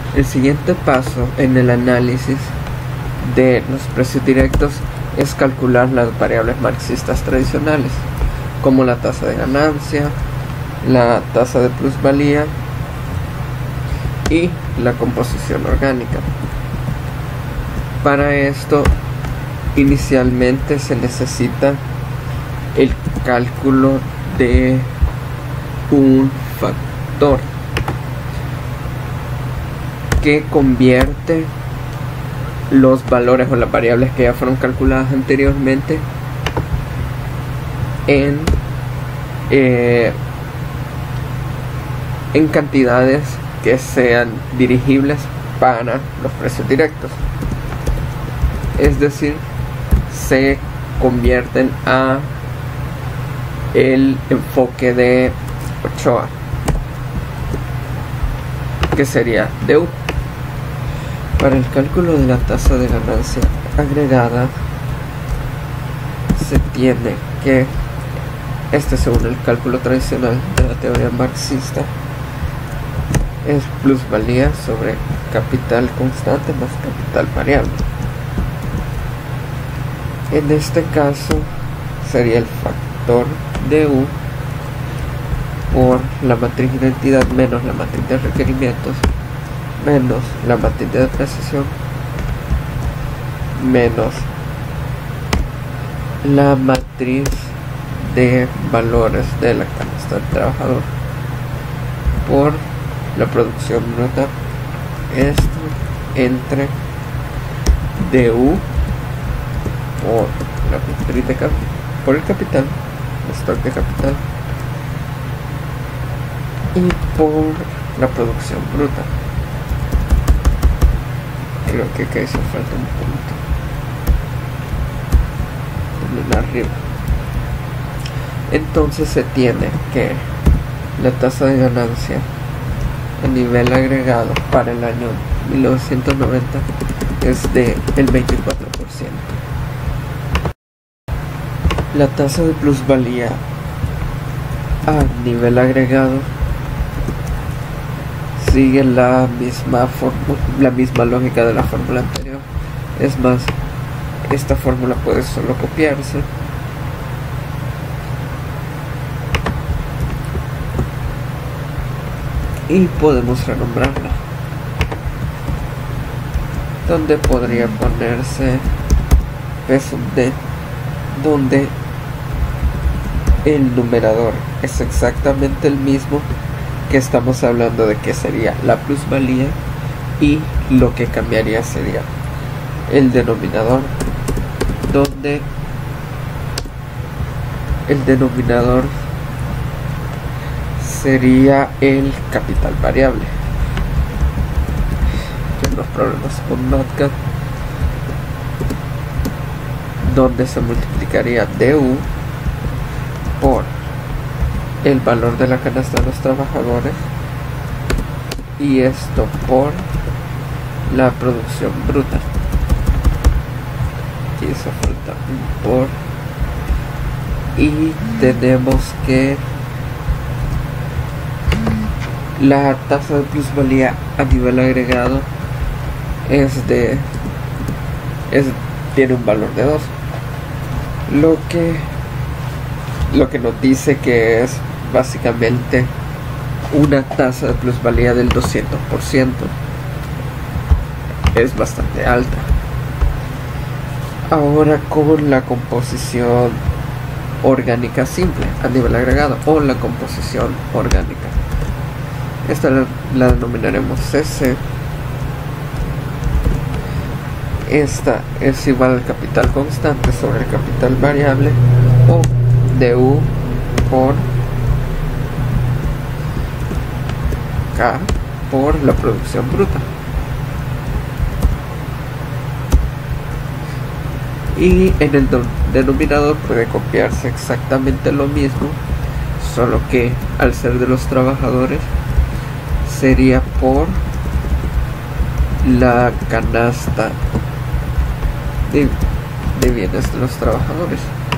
El siguiente paso en el análisis de los precios directos es calcular las variables marxistas tradicionales, como la tasa de ganancia, la tasa de plusvalía y la composición orgánica. Para esto, inicialmente se necesita el cálculo de un factor que convierte los valores o las variables que ya fueron calculadas anteriormente en cantidades que sean dirigibles para los precios directos. Es decir, se convierten a el enfoque de Ochoa, que sería DU. Para el cálculo de la tasa de ganancia agregada se tiene que, según el cálculo tradicional de la teoría marxista, es plusvalía sobre capital constante más capital variable. En este caso sería el factor DU por la matriz de identidad menos la matriz de requerimientos menos la matriz de depreciación menos la matriz de valores de la canasta del trabajador por la producción bruta, esto entre DU por la matriz de por el capital, el stock de capital, y por la producción bruta. Creo que acá hizo falta un punto también arriba. Entonces se tiene que la tasa de ganancia a nivel agregado para el año 1990 es de el 24%. La tasa de plusvalía a nivel agregado sigue la misma lógica de la fórmula anterior. Es más, esta fórmula puede solo copiarse y podemos renombrarla, donde podría ponerse peso D, donde el numerador es exactamente el mismo que estamos hablando de que sería la plusvalía, y lo que cambiaría sería el denominador, donde el denominador sería el capital variable. En los problemas con MATLAB, donde se multiplicaría DU por el valor de la canasta de los trabajadores, y esto por la producción bruta. Aquí hizo falta un por, y tenemos que la tasa de plusvalía a nivel agregado tiene un valor de 2, lo que nos dice que es básicamente una tasa de plusvalía del 200%. Es bastante alta. Ahora, con la composición orgánica simple a nivel agregado, o la composición orgánica, esta la denominaremos CC. Esta es igual al capital constante sobre el capital variable, o DU por K por la producción bruta. Y en el denominador puede copiarse exactamente lo mismo, solo que al ser de los trabajadores sería por la canasta de bienes de los trabajadores,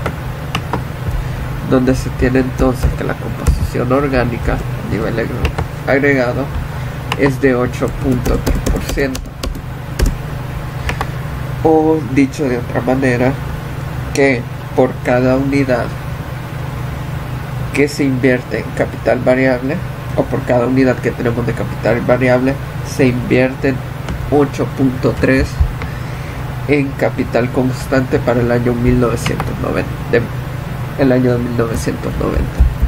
donde se tiene entonces que la composición orgánica a nivel agregado es de 8.3%. O dicho de otra manera, que por cada unidad que se invierte en capital variable, o por cada unidad que tenemos de capital variable, se invierten 8.3 en capital constante para el año 1990. El año de 1990.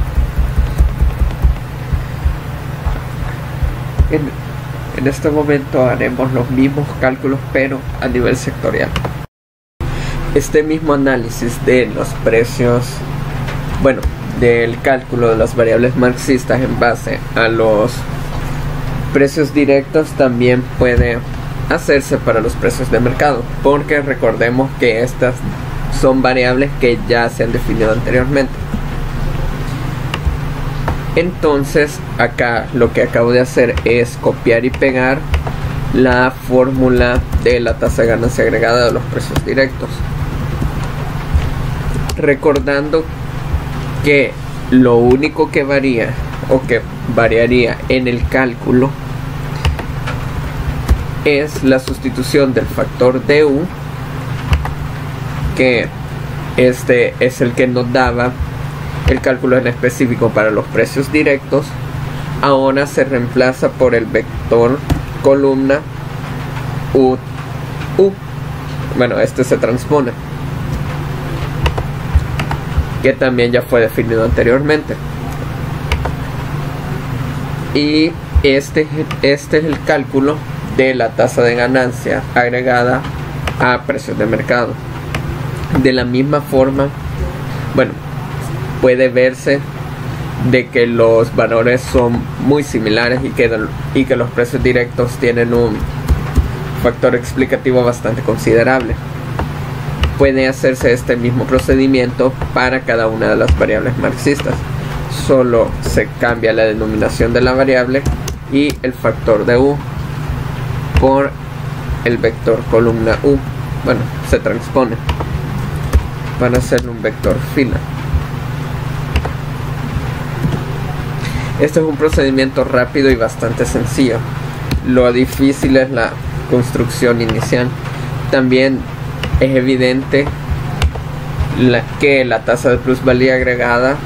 En este momento haremos los mismos cálculos, pero a nivel sectorial. Este mismo análisis de los precios, bueno, del cálculo de las variables marxistas en base a los precios directos también puede hacerse para los precios de mercado, porque recordemos que estas son variables que ya se han definido anteriormente. Entonces acá lo que acabo de hacer es copiar y pegar la fórmula de la tasa de ganancia agregada de los precios directos, recordando que lo único que varía o que variaría en el cálculo es la sustitución del factor DU, que este es el que nos daba el cálculo en específico para los precios directos. Ahora se reemplaza por el vector columna U. Bueno, este se transpone, que también ya fue definido anteriormente. Y este es el cálculo de la tasa de ganancia agregada a precios de mercado. De la misma forma, bueno, puede verse de que los valores son muy similares y que los precios directos tienen un factor explicativo bastante considerable. Puede hacerse este mismo procedimiento para cada una de las variables marxistas. Solo se cambia la denominación de la variable y el factor de U por el vector columna U. Bueno, se transpone para hacer un vector fila. Este es un procedimiento rápido y bastante sencillo. Lo difícil es la construcción inicial. También es evidente que la tasa de plusvalía agregada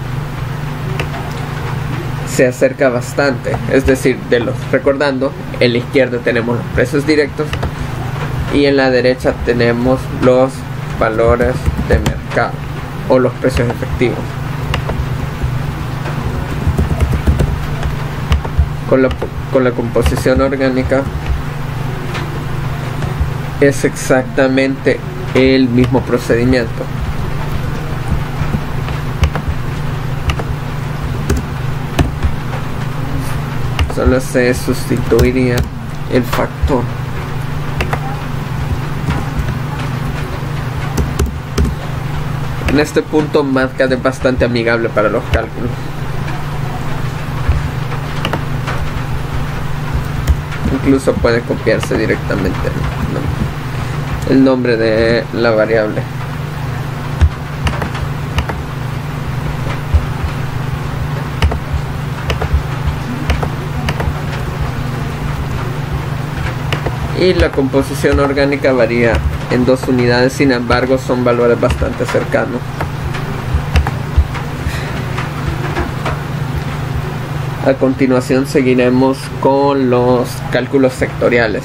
se acerca bastante. Es decir, recordando, en la izquierda tenemos los precios directos y en la derecha tenemos los valores de mercado o los precios efectivos. Con la composición orgánica es exactamente el mismo procedimiento. Solo se sustituiría el factor. En este punto MATLAB es bastante amigable para los cálculos. Incluso puede copiarse directamente el nombre de la variable. Y la composición orgánica varía en 2 unidades, sin embargo son valores bastante cercanos. A continuación seguiremos con los cálculos sectoriales,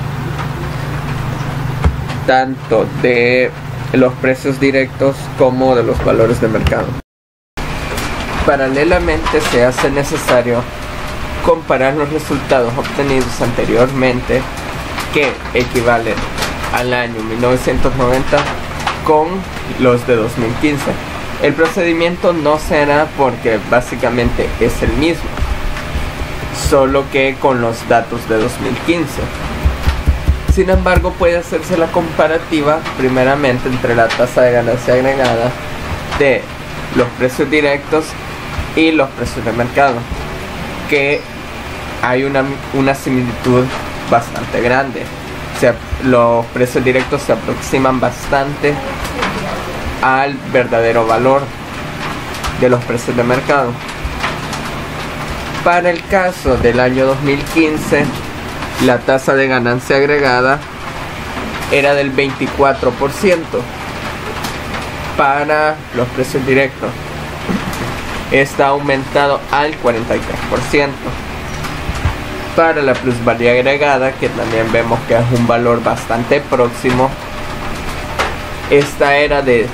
tanto de los precios directos como de los valores de mercado. Paralelamente se hace necesario comparar los resultados obtenidos anteriormente, que equivalen al año 1990, con los de 2015. El procedimiento no se hará porque básicamente es el mismo, solo que con los datos de 2015. Sin embargo, puede hacerse la comparativa primeramente entre la tasa de ganancia agregada de los precios directos y los precios de mercado, que hay una similitud bastante grande. Los precios directos se aproximan bastante al verdadero valor de los precios de mercado. Para el caso del año 2015, la tasa de ganancia agregada era del 24% para los precios directos. Está aumentado al 43%. Para la plusvalía agregada, que también vemos que es un valor bastante próximo, esta era de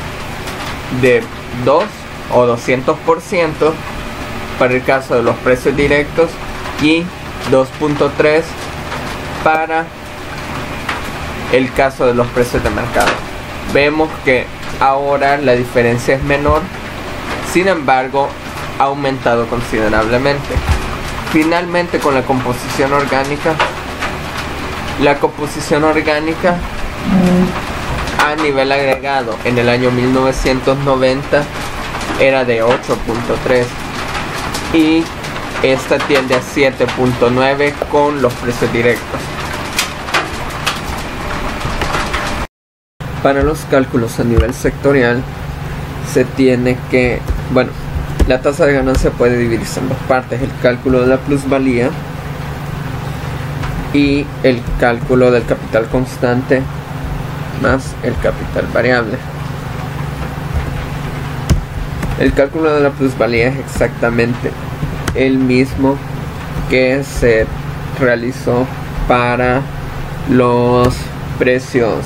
2 o 200% para el caso de los precios directos y 2.3 para el caso de los precios de mercado. Vemos que ahora la diferencia es menor, sin embargo ha aumentado considerablemente. Finalmente, con la composición orgánica, a nivel agregado en el año 1990 era de 8.3 y esta tiende a 7.9 con los precios directos. Para los cálculos a nivel sectorial se tiene que, la tasa de ganancia puede dividirse en dos partes: el cálculo de la plusvalía y el cálculo del capital constante más el capital variable. El cálculo de la plusvalía es exactamente el mismo que se realizó para los precios,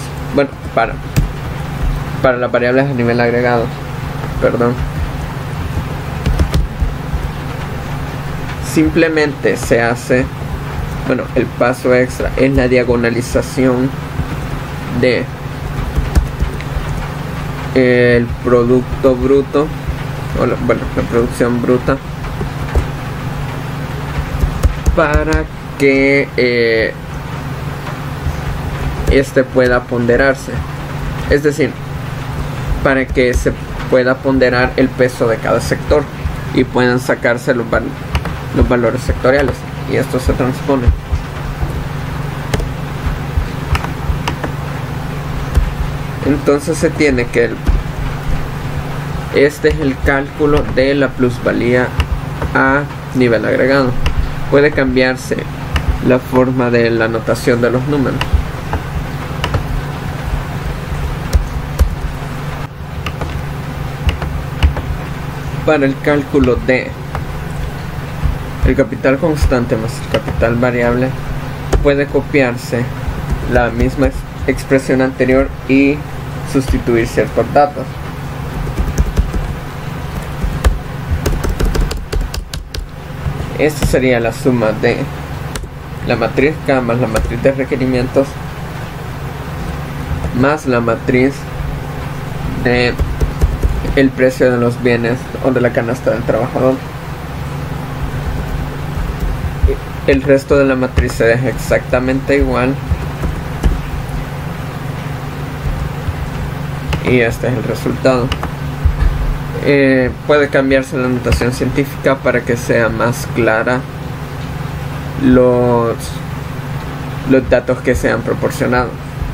para las variables a nivel agregado, simplemente se hace, el paso extra es la diagonalización de el producto bruto, la producción bruta, para que este pueda ponderarse, es decir, para que se pueda ponderar el peso de cada sector y puedan sacarse los valores sectoriales, y esto se transpone. Entonces se tiene que este es el cálculo de la plusvalía a nivel agregado. Puede cambiarse la forma de la anotación de los números. Para el cálculo de el capital constante más el capital variable, puede copiarse la misma expresión anterior y sustituir ciertos datos. Esta sería la suma de la matriz K más la matriz de requerimientos más la matriz de el precio de los bienes o de la canasta del trabajador. El resto de la matriz se deja exactamente igual y este es el resultado. Puede cambiarse la notación científica para que sea más clara los datos que se han proporcionado.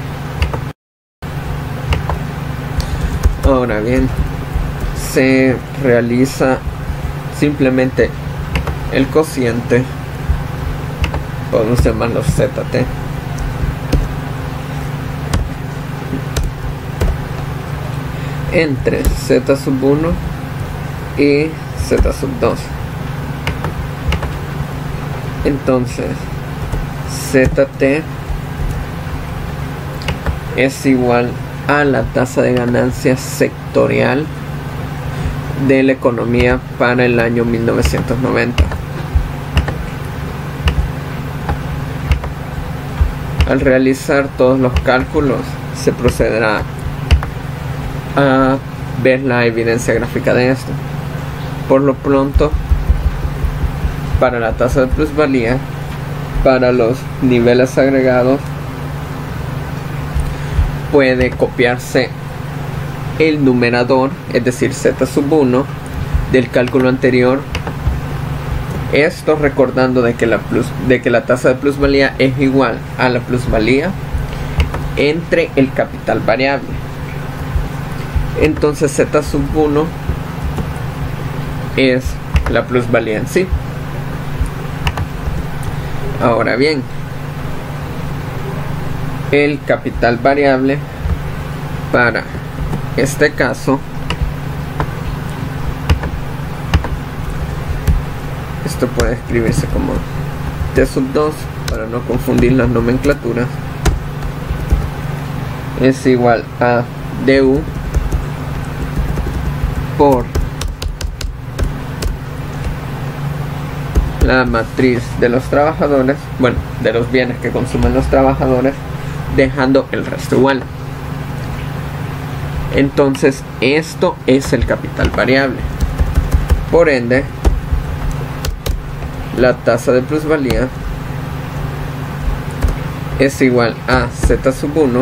Ahora bien, se realiza simplemente el cociente, podemos llamarlo ZT, entre Z sub 1 y Z sub 2. Entonces ZT es igual a la tasa de ganancia sectorial de la economía para el año 1990. Al realizar todos los cálculos se procederá a ver la evidencia gráfica de esto. Por lo pronto, para la tasa de plusvalía, para los niveles agregados, puede copiarse el numerador, es decir, Z sub 1 del cálculo anterior. Esto recordando de que la tasa de plusvalía es igual a la plusvalía entre el capital variable. Entonces Z sub 1 es la plusvalía en sí. Ahora bien, el capital variable para este caso. Esto puede escribirse como T2 para no confundir las nomenclaturas. Es igual a du por la matriz de los trabajadores, bueno, de los bienes que consumen los trabajadores, dejando el resto igual. Entonces esto es el capital variable. Por ende, la tasa de plusvalía es igual a Z1,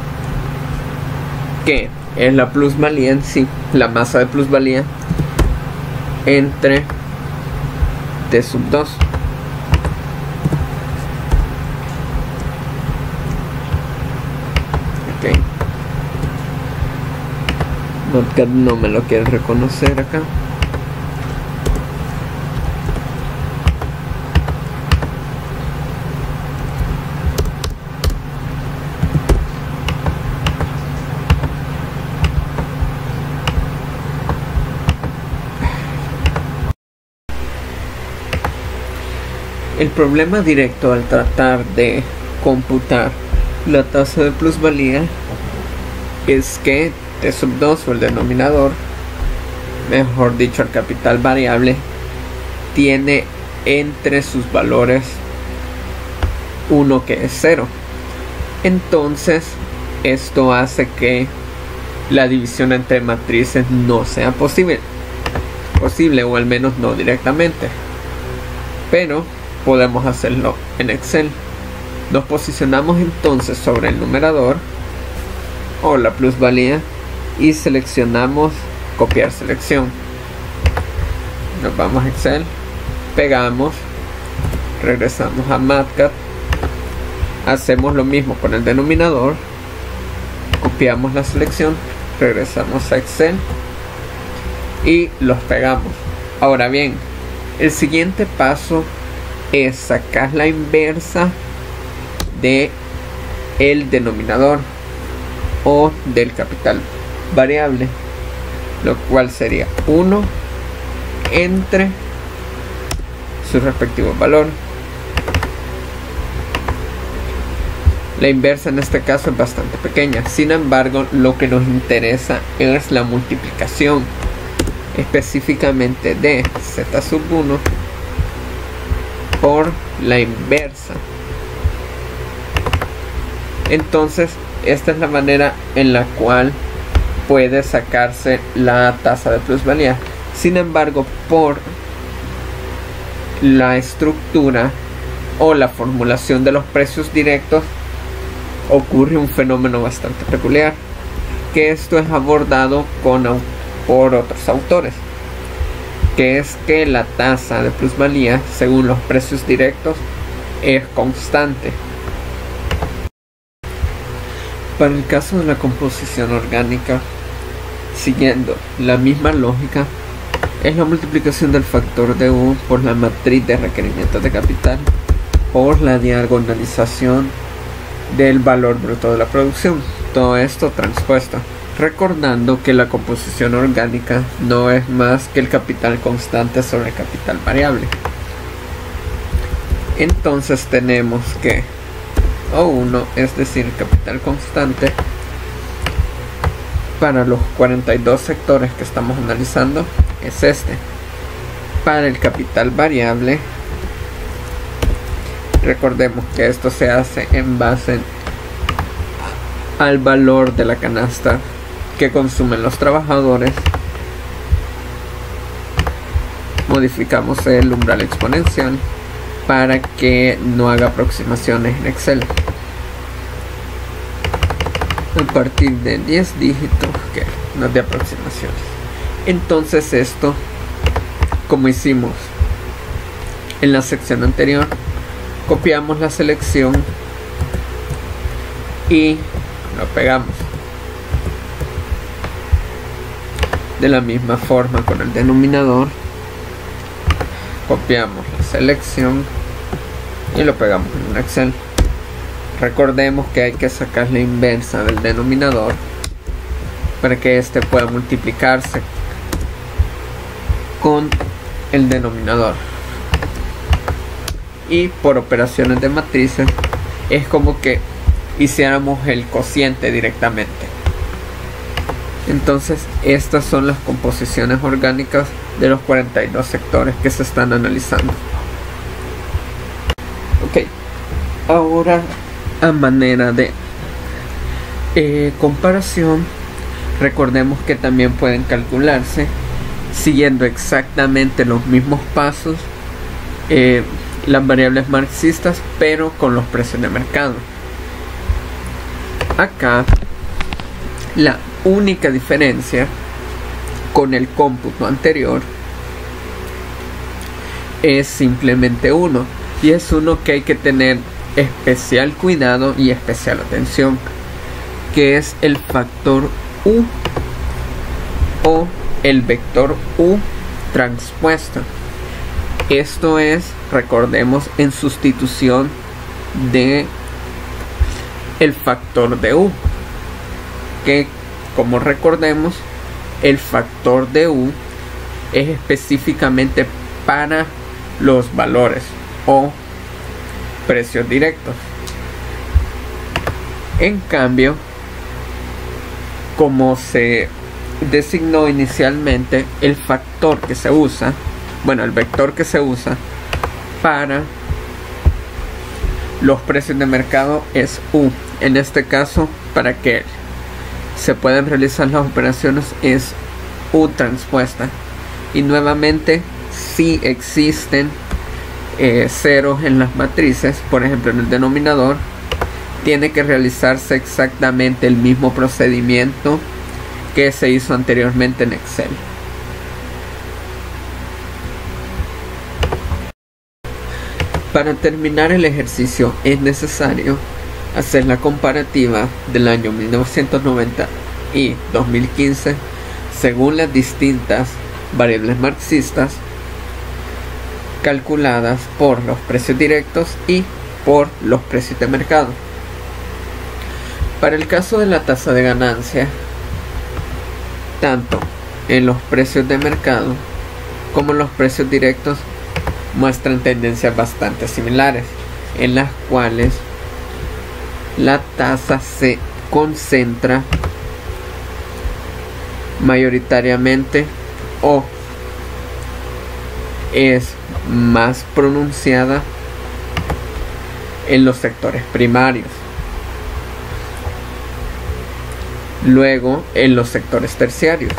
que es la plusvalía en sí, la masa de plusvalía, entre T2. Ok. Notepad no me lo quiere reconocer acá. El problema directo al tratar de computar la tasa de plusvalía es que T2 o el denominador, mejor dicho el capital variable, tiene entre sus valores uno que es 0. Entonces esto hace que la división entre matrices no sea posible, o al menos no directamente, pero podemos hacerlo en Excel. Nos posicionamos entonces sobre el numerador o la plusvalía y seleccionamos copiar selección. Nos vamos a Excel, pegamos, regresamos a Matcat, hacemos lo mismo con el denominador, copiamos la selección, regresamos a Excel y los pegamos. Ahora bien, el siguiente paso es sacar la inversa de el denominador o del capital variable, lo cual sería 1 entre su respectivo valor. La inversa en este caso es bastante pequeña, sin embargo lo que nos interesa es la multiplicación, específicamente de Z1 por la inversa. Entonces esta es la manera en la cual puede sacarse la tasa de plusvalía. Sin embargo, por la estructura o la formulación de los precios directos ocurre un fenómeno bastante peculiar, que esto es abordado por otros autores, que es que la tasa de plusvalía según los precios directos es constante. Para el caso de la composición orgánica, siguiendo la misma lógica, es la multiplicación del factor de U por la matriz de requerimientos de capital por la diagonalización del valor bruto de la producción. Todo esto transpuesto, recordando que la composición orgánica no es más que el capital constante sobre el capital variable. Entonces tenemos que O1, es decir, capital constante para los 42 sectores que estamos analizando, es este. Para el capital variable, recordemos que esto se hace en base al valor de la canasta que consumen los trabajadores. Modificamos el umbral exponencial para que no haga aproximaciones en Excel. A partir de 10 dígitos que nos dé aproximaciones. Entonces esto, como hicimos en la sección anterior, copiamos la selección y lo pegamos. De la misma forma con el denominador, copiamos la selección y lo pegamos en un Excel. recordemos que hay que sacar la inversa del denominador para que éste pueda multiplicarse con el denominador. Y por operaciones de matrices es como que hiciéramos el cociente directamente. Entonces estas son las composiciones orgánicas de los 42 sectores que se están analizando. Ok, ahora a manera de comparación, recordemos que también pueden calcularse siguiendo exactamente los mismos pasos las variables marxistas, pero con los precios de mercado. Acá la única diferencia con el cómputo anterior es simplemente uno, y es uno que hay que tener especial cuidado y especial atención, que es el factor U o el vector U transpuesto. Esto es, recordemos, en sustitución de el factor de U, que como recordemos, el factor de U es específicamente para los valores o precios directos. En cambio, como se designó inicialmente, el factor que se usa, bueno, el vector que se usa para los precios de mercado es U. En este caso, para que se puedan realizar las operaciones es U transpuesta. Y nuevamente, si existen ceros en las matrices, por ejemplo en el denominador, tiene que realizarse exactamente el mismo procedimiento que se hizo anteriormente en Excel. Para terminar el ejercicio es necesario hacer la comparativa del año 1990 y 2015 según las distintas variables marxistas calculadas por los precios directos y por los precios de mercado. Para el caso de la tasa de ganancia, tanto en los precios de mercado como en los precios directos muestran tendencias bastante similares, en las cuales la tasa se concentra mayoritariamente o es más pronunciada en los sectores primarios, luego en los sectores terciarios.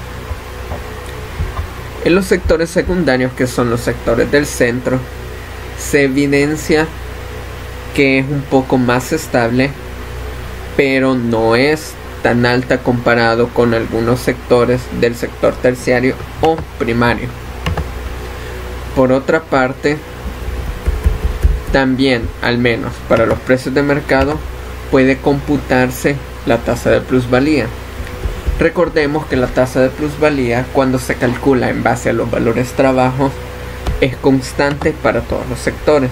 En los sectores secundarios, que son los sectores del centro, se evidencia que es un poco más estable, pero no es tan alta comparado con algunos sectores del sector terciario o primario. Por otra parte, también, al menos para los precios de mercado, puede computarse la tasa de plusvalía. Recordemos que la tasa de plusvalía, cuando se calcula en base a los valores trabajo, es constante para todos los sectores.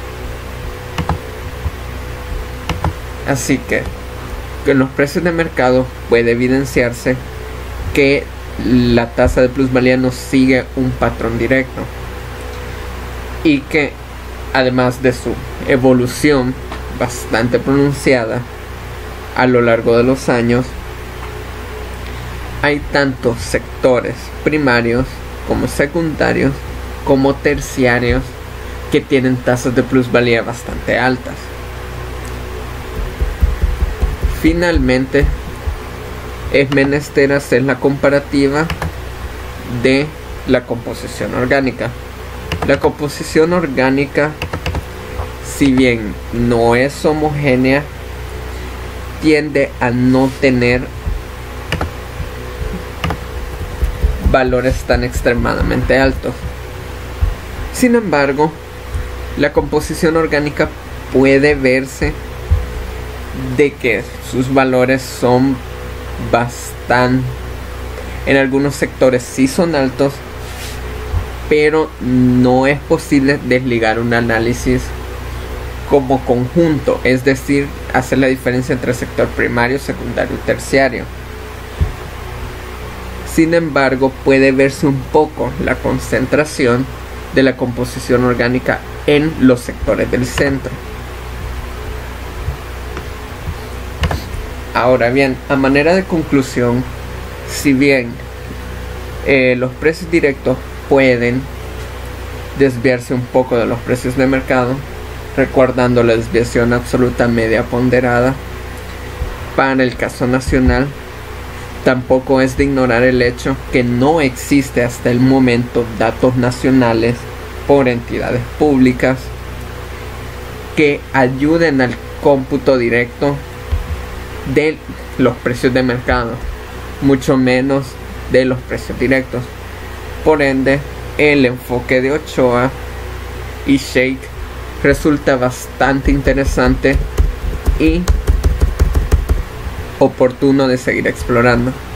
Así que en los precios de mercado puede evidenciarse que la tasa de plusvalía no sigue un patrón directo, y que además de su evolución bastante pronunciada a lo largo de los años, hay tantos sectores primarios como secundarios como terciarios que tienen tasas de plusvalía bastante altas. Finalmente, es menester hacer la comparativa de la composición orgánica. La composición orgánica, si bien no es homogénea, tiende a no tener valores tan extremadamente altos. Sin embargo, la composición orgánica puede verse de que sus valores son bastante, en algunos sectores sí son altos, pero no es posible desligar un análisis como conjunto, es decir, hacer la diferencia entre sector primario, secundario y terciario. Sin embargo, puede verse un poco la concentración de la composición orgánica en los sectores del centro. Ahora bien, a manera de conclusión, si bien los precios directos pueden desviarse un poco de los precios de mercado, recordando la desviación absoluta media ponderada, para el caso nacional, tampoco es de ignorar el hecho que no existe hasta el momento datos nacionales por entidades públicas que ayuden al cómputo directo de los precios de mercado, mucho menos de los precios directos. Por ende, el enfoque de Ochoa y Sheikh resulta bastante interesante y oportuno de seguir explorando.